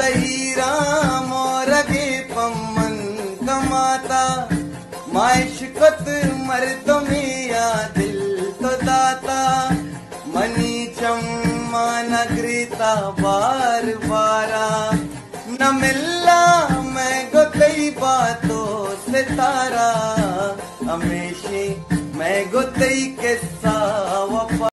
लहीरा मोरगे पम्मन कमाता माइशकत मर तो मिया दिल तो दाता मनी चम्मा नगरीता बार बारा न मिला मैं गोतई बातों से तारा हमेशा मैं गोतई के सा